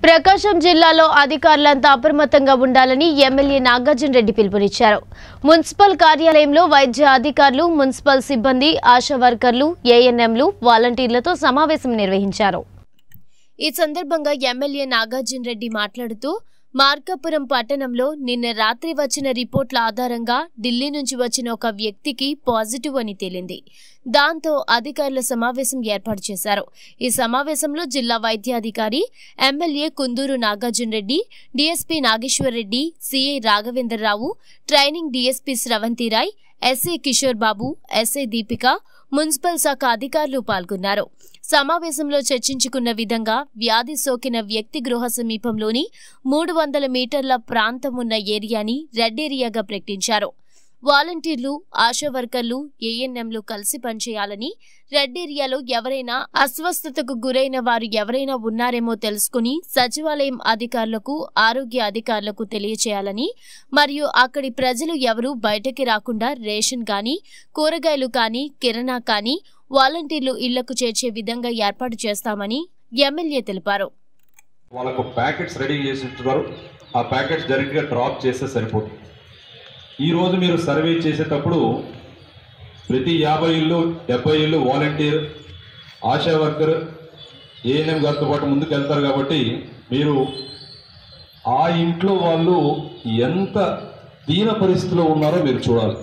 ప్రకాశం జిల్లాలో అధికారులంతా అప్రమత్తంగా ఉండాలని ఎమ్మెల్యే నాగార్జున రెడ్డి పిలుపునిచ్చారు. మున్సిపల్ కార్యాలయంలో వైద్య అధికారులు, మున్సిపల్ సిబ్బంది, ఆశా వర్కర్లు, ఏఎన్ఎంలు, వాలంటీర్లతో సమావేశం నిర్వహించారు. ఈ సందర్భంగా ఎమ్మెల్యే నాగార్జున రెడ్డి మాట్లాడుతూ మార్కాపురం పట్టణంలో నిన్న రాత్రి వచ్చిన రిపోర్ట్ల ఆధారంగా ఢిల్లీ నుంచి వచ్చిన ఒక వ్యక్తికి పాజిటివ్ అని తేలింది. దాంతో అధికారుల సమావేశం ఏర్పాటు చేశారు. ఈ సమావేశంలో జిల్లా వైద్యాధికారి, MLA Kunduru Nagarjuna Reddy, DSP Nageshwar Reddy, CI Raghavendra Rao, training DSP Sravanthi Rai, SI Kishore Babu, SI Deepika, municipal శాఖ అధికారులు పాల్గొన్నారు. సమావేశంలో చర్చించుకున్న విధంగా వ్యాధి సోకిన వ్యక్తి గృహ సమీపంలోని 300 మీటర్ల ప్రాంతం ఉన్న ఏరియాని రెడ్ ఏరియాగా ప్రకటించారు. వాలంటీర్లు, ఆశా వర్కర్లు, ఏఎన్ఎంలు కలిసి పనిచేయాలని, రెడ్ ఏరియాలో ఎవరైనా అస్వస్థతకు గురైన వారు ఎవరైనా ఉన్నారేమో తెలుసుకుని సచివాలయం అధికారులకు, ఆరోగ్య అధికారులకు తెలియచేయాలని, మరియు అక్కడి ప్రజలు ఎవరూ బయటకి రాకుండా రేషన్ కానీ, కూరగాయలు కానీ, కిరాణా కానీ వాలంటీర్లు ఇళ్లకు చేర్చే విధంగా ఏర్పాటు చేస్తామని ఎమ్మెల్యే తెలిపారు. వాళ్ళకు ప్యాకెట్స్ రెడీ చేసి ఉంటున్నారు. ఆ ప్యాకెట్స్ డైరెక్ట్గా డ్రాప్ చేస్తే సరిపోతుంది. ఈరోజు మీరు సర్వే చేసేటప్పుడు ప్రతి 50 ఇళ్ళు 70 ఇళ్ళు వాలంటీర్, ఆశా వర్కర్, ఏఎన్ఎం గారితో పాటు ముందుకు వెళ్తారు. కాబట్టి మీరు ఆ ఇంట్లో వాళ్ళు ఎంత దీన పరిస్థితిలో ఉన్నారో మీరు చూడాలి.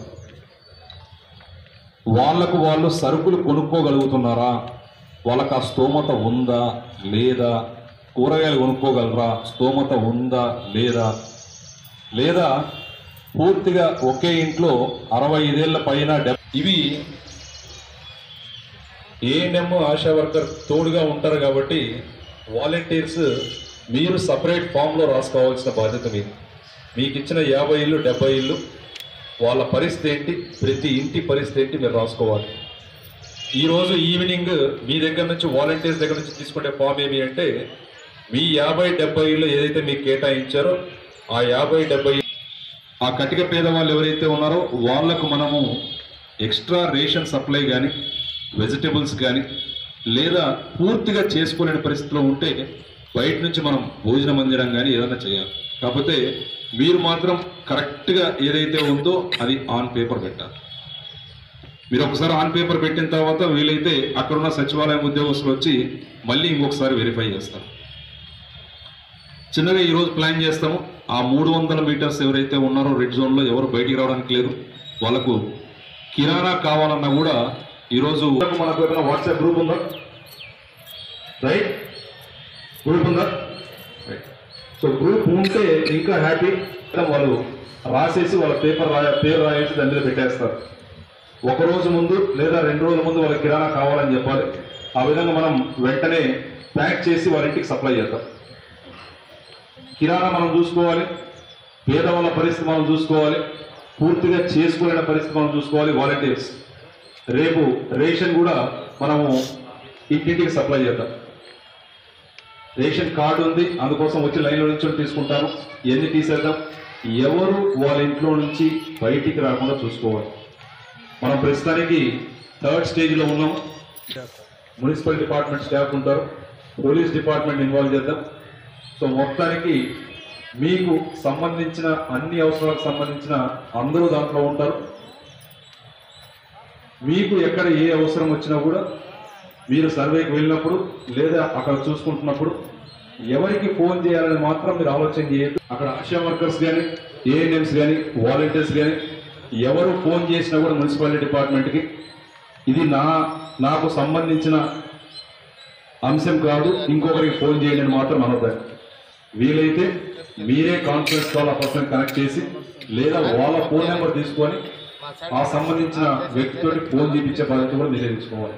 వాళ్లకు వాళ్ళు సరుకులు కొనుక్కోగలుగుతున్నారా, వాళ్ళకు ఆ స్తోమత ఉందా లేదా, కూరగాయలు కొనుక్కోగలరా, స్తోమత ఉందా లేదా, లేదా పూర్తిగా ఒకే ఇంట్లో 65 ఏళ్ల పైన ఇవి ఏఎన్ఎం, ఆశా వర్కర్ తోడుగా ఉంటారు. కాబట్టి వాలంటీర్స్ మీరు సపరేట్ ఫామ్లో రాసుకోవాల్సిన బాధ్యత మీకు ఇచ్చిన 50 ఇళ్ళు 70 ఇళ్ళు వాళ్ళ పరిస్థితి ఏంటి, ప్రతి ఇంటి పరిస్థితి ఏంటి మీరు రాసుకోవాలి. ఈరోజు ఈవినింగ్ మీ దగ్గర నుంచి, వాలంటీర్స్ దగ్గర నుంచి తీసుకునే ఫామ్ ఏమి అంటే, మీ 50-70 ఇళ్ళు ఏదైతే మీకు కేటాయించారో ఆ 50-70 ఆ కటిక పేదవాళ్ళు ఎవరైతే ఉన్నారో వాళ్లకు మనము ఎక్స్ట్రా రేషన్ సప్లై కానీ, వెజిటబుల్స్ కానీ, లేదా పూర్తిగా చేసుకోలేని పరిస్థితిలో ఉంటే బయట నుంచి మనం భోజన మందిరం కానీ ఏదైనా చేయాలి. కాకపోతే మీరు మాత్రం కరెక్ట్గా ఏదైతే ఉందో అది ఆన్ పేపర్ పెట్టాలి. మీరు ఒకసారి ఆన్ పేపర్ పెట్టిన తర్వాత వీలైతే అక్కడున్న సచివాలయం ఉద్యోగస్తులు వచ్చి మళ్ళీ ఇంకొకసారి వెరిఫై చేస్తారు. చిన్నగా ఈరోజు ప్లాన్ చేస్తాము. ఆ 300 మీటర్స్ ఎవరైతే ఉన్నారో రెడ్ జోన్లో ఎవరు బయటికి రావడానికి లేదు, వాళ్ళకు కిరాణా కావాలన్నా కూడా ఈరోజు మనకు వాట్సాప్ గ్రూప్ ఉందా, రైట్? గ్రూప్ ఉందా? రైట్. సో గ్రూప్ ఉంటే ఇంకా హ్యాపీ. వాళ్ళు రాసేసి వాళ్ళ పేరు రాసేసి అందులో పెట్టేస్తారు. ఒకరోజు ముందు లేదా 2 రోజుల ముందు వాళ్ళకి కిరాణా కావాలని చెప్పాలి. ఆ విధంగా మనం వెంటనే ప్యాక్ చేసి వాళ్ళ ఇంటికి సప్లై చేద్దాం. కిరాణా మనం చూసుకోవాలి, పేదవాళ్ళ పరిస్థితి మనం చూసుకోవాలి, పూర్తిగా చేసుకోలేని పరిస్థితి మనం చూసుకోవాలి. వాలంటీర్స్ రేపు రేషన్ కూడా మనము ఇంటింటికి సప్లై చేద్దాం. రేషన్ కార్డు ఉంది, అందుకోసం వచ్చి లైన్లో నుంచి తీసుకుంటాను. ఎన్ని తీసేద్దాం, ఎవరు వాళ్ళ ఇంట్లో నుంచి బయటికి రాకుండా చూసుకోవాలి. మనం ప్రస్తుతానికి 3rd స్టేజ్లో ఉన్నాం. మున్సిపల్ డిపార్ట్మెంట్ స్టాఫ్ ఉంటారు, పోలీస్ డిపార్ట్మెంట్ ఇన్వాల్వ్ చేద్దాం. సో మొత్తానికి మీకు సంబంధించిన అన్ని అవసరాలకు సంబంధించిన అందరూ దాంట్లో ఉంటారు. మీకు ఎక్కడ ఏ అవసరం వచ్చినా కూడా మీరు సర్వేకి వెళ్ళినప్పుడు లేదా అక్కడ చూసుకుంటున్నప్పుడు ఎవరికి ఫోన్ చేయాలని మాత్రం మీరు ఆలోచన చేయొద్దు. అక్కడ ఆశా వర్కర్స్ కానీ, ఏఎన్ఎంస్ కానీ, వాలంటీర్స్ కానీ ఎవరు ఫోన్ చేసినా కూడా మున్సిపాలిటీ డిపార్ట్మెంట్కి ఇది నాకు సంబంధించిన అంశం కాదు, ఇంకొకరికి ఫోన్ చేయండి అని మాత్రం అనొద్దు. వీలైతే మీరే కాన్ఫరెన్స్ కాల్ ఆ పర్సన్ కనెక్ట్ చేసి లేదా వాళ్ళ ఫోన్ నెంబర్ తీసుకొని ఆ సంబంధించిన వ్యక్తితోటి ఫోన్ చేయించే బాధ్యత కూడా మీరే తీసుకోవాలి.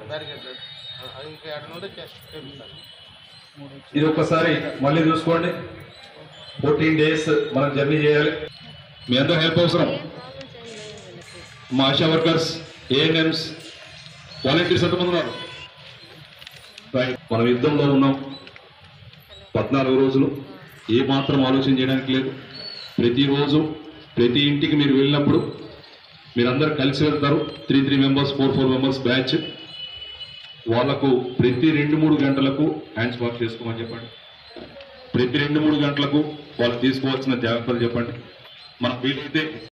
ఇది ఒక్కసారి మళ్ళీ చూసుకోండి. 14 డేస్ మనం జర్నీ చేయాలి. మీ అందరూ హెల్ప్ అవసరం. మా ఆశా వర్కర్స్, ఏఎన్ఎంస్, వాలంటీర్స్ ఎంతమంది ఉన్నారు? మనం యుద్ధంలో ఉన్నాం. 14 రోజులు ఏ మాత్రం ఆలోచన చేయడానికి లేదు. ప్రతిరోజు ప్రతి ఇంటికి మీరు వెళ్ళినప్పుడు మీరందరూ కలిసి వెళ్తారు. 3 మెంబర్స్ 4 మెంబర్స్ బ్యాచ్. వాళ్లకు ప్రతి 2-3 గంటలకు హ్యాండ్స్ వాష్ చేసుకోమని చెప్పండి. ప్రతి 2-3 గంటలకు వాళ్ళు తీసుకోవాల్సిన జాగ్రత్తలు చెప్పండి. మనకు వీలైతే